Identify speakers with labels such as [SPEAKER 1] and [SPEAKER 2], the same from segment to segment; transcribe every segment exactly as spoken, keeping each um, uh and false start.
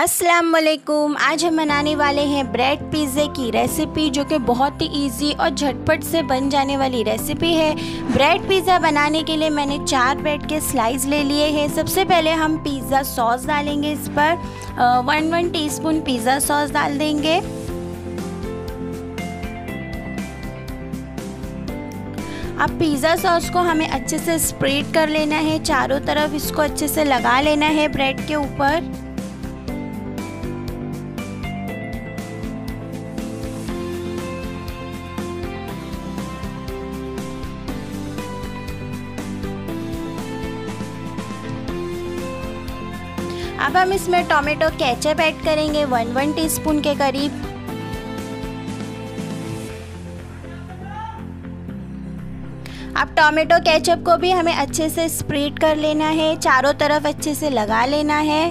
[SPEAKER 1] अस्सलाम वालेकुम। आज हम बनाने वाले हैं ब्रेड पिज़्ज़े की रेसिपी, जो कि बहुत ही इजी और झटपट से बन जाने वाली रेसिपी है। ब्रेड पिज़्ज़ा बनाने के लिए मैंने चार ब्रेड के स्लाइस ले लिए हैं। सबसे पहले हम पिज़्ज़ा सॉस डालेंगे। इस पर one one teaspoon pizza sauce डाल देंगे। अब पिज़्ज़ा सॉस को हमें अच्छे से स्प्रेड कर लेना है, चारों तरफ इसको अच्छे से लगा लेना है ब्रेड के ऊपर। अब हम इसमें टोमेटो केचप ऐड करेंगे वन वन टीस्पून के करीब। अब टोमेटो केचप को भी हमें अच्छे से स्प्रेड कर लेना है, चारों तरफ अच्छे से लगा लेना है।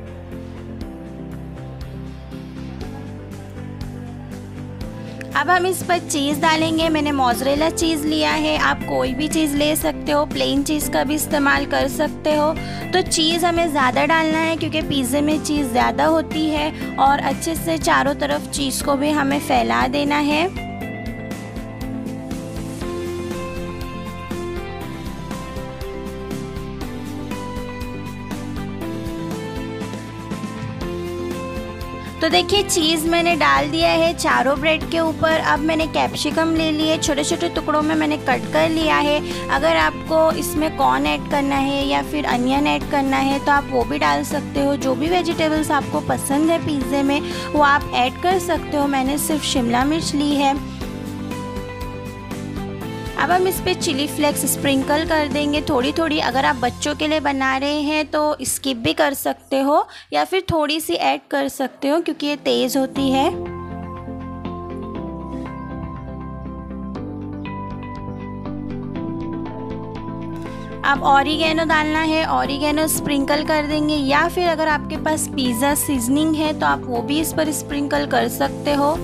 [SPEAKER 1] अब हम इस पर चीज़ डालेंगे। मैंने मोज़रेला चीज़ लिया है, आप कोई भी चीज़ ले सकते हो, प्लेन चीज़ का भी इस्तेमाल कर सकते हो। तो चीज़ हमें ज़्यादा डालना है क्योंकि पिज़्ज़े में चीज़ ज़्यादा होती है, और अच्छे से चारों तरफ चीज़ को भी हमें फैला देना है। तो देखिए, चीज़ मैंने डाल दिया है चारों ब्रेड के ऊपर। अब मैंने कैप्सिकम ले लिए, छोटे छोटे टुकड़ों में मैंने कट कर लिया है। अगर आपको इसमें कॉर्न ऐड करना है या फिर अनियन ऐड करना है तो आप वो भी डाल सकते हो। जो भी वेजिटेबल्स आपको पसंद है पिज़्ज़े में वो आप ऐड कर सकते हो। मैंने सिर्फ शिमला मिर्च ली है। अब हम इस पर चिली फ्लेक्स स्प्रिंकल कर देंगे थोड़ी थोड़ी। अगर आप बच्चों के लिए बना रहे हैं तो स्किप भी कर सकते हो या फिर थोड़ी सी ऐड कर सकते हो क्योंकि ये तेज़ होती है। अब ऑरिगेनो डालना है, ऑरिगेनो स्प्रिंकल कर देंगे, या फिर अगर आपके पास पिज़्ज़ा सीजनिंग है तो आप वो भी इस पर स्प्रिंकल कर सकते हो।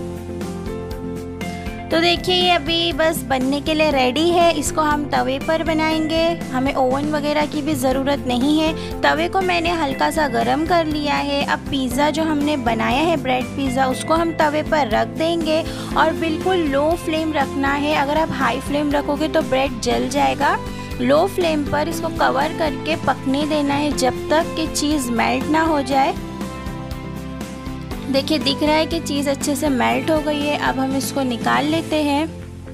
[SPEAKER 1] तो देखिए, ये अभी बस बनने के लिए रेडी है। इसको हम तवे पर बनाएंगे, हमें ओवन वगैरह की भी ज़रूरत नहीं है। तवे को मैंने हल्का सा गरम कर लिया है। अब पिज़्ज़ा जो हमने बनाया है ब्रेड पिज़्ज़ा, उसको हम तवे पर रख देंगे और बिल्कुल लो फ्लेम रखना है। अगर आप हाई फ्लेम रखोगे तो ब्रेड जल जाएगा। लो फ्लेम पर इसको कवर करके पकने देना है जब तक कि चीज़ मेल्ट ना हो जाए। देखिए, दिख रहा है कि चीज़ अच्छे से मेल्ट हो गई है। अब हम इसको निकाल लेते हैं।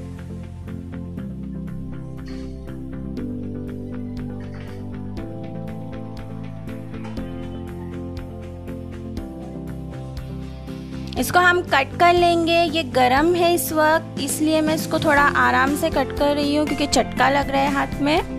[SPEAKER 1] इसको हम कट कर लेंगे। ये गरम है इस वक्त, इसलिए मैं इसको थोड़ा आराम से कट कर रही हूँ क्योंकि चटका लग रहा है हाथ में।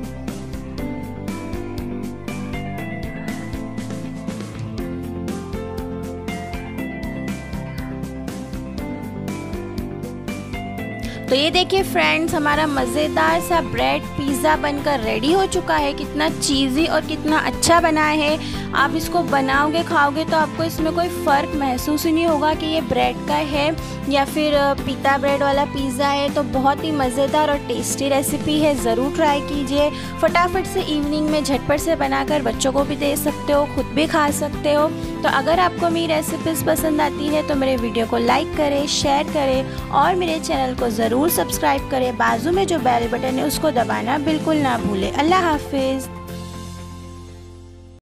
[SPEAKER 1] तो ये देखिए फ्रेंड्स, हमारा मज़ेदार सा ब्रेड पिज़्ज़ा बनकर रेडी हो चुका है। कितना चीज़ी और कितना अच्छा बना है। आप इसको बनाओगे, खाओगे तो आपको इसमें कोई फ़र्क महसूस ही नहीं होगा कि ये ब्रेड का है या फिर पीता ब्रेड वाला पिज़्ज़ा है। तो बहुत ही मज़ेदार और टेस्टी रेसिपी है, ज़रूर ट्राई कीजिए। फटाफट से इवनिंग में झटपट से बनाकर बच्चों को भी दे सकते हो, खुद भी खा सकते हो। तो अगर आपको मेरी रेसिपीज़ पसंद आती है तो मेरे वीडियो को लाइक करें, शेयर करें और मेरे चैनल को ज़रूर सब्सक्राइब करें। बाजू में जो बेल बटन है उसको दबाना बिल्कुल ना भूलें। अल्लाह हाफिज़।